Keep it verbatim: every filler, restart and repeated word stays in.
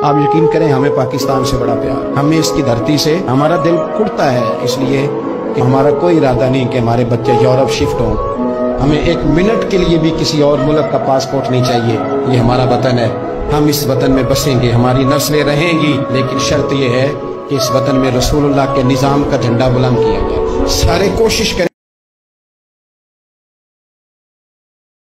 आप यकीन करें हमें पाकिस्तान से बड़ा प्यार, हमें इसकी धरती से हमारा दिल कुड़ता है, इसलिए कि हमारा कोई इरादा नहीं कि हमारे बच्चे यूरोप शिफ्ट हों। हमें एक मिनट के लिए भी किसी और मुल्क का पासपोर्ट नहीं चाहिए। ये हमारा वतन है, हम इस वतन में बसेंगे, हमारी नस्लें रहेंगी, लेकिन शर्त यह है कि इस वतन में रसूलुल्लाह के निजाम का झंडा बुलंद किया जाए। सारे कोशिश करें